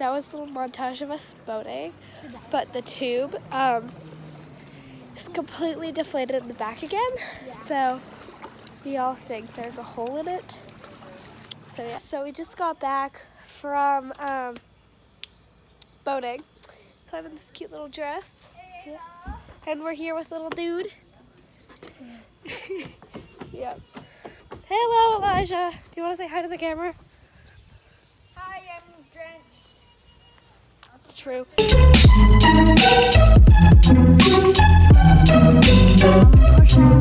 that was a little montage of us boating. But the tube is completely deflated in the back again. Yeah. So we all think there's a hole in it. So yeah. So we just got back from boating. So I'm in this cute little dress. Hey, Yeah. And we're here with little dude. Yep. Hello, Elijah. Do you want to say hi to the camera? hi, I'm drenched. That's true. Push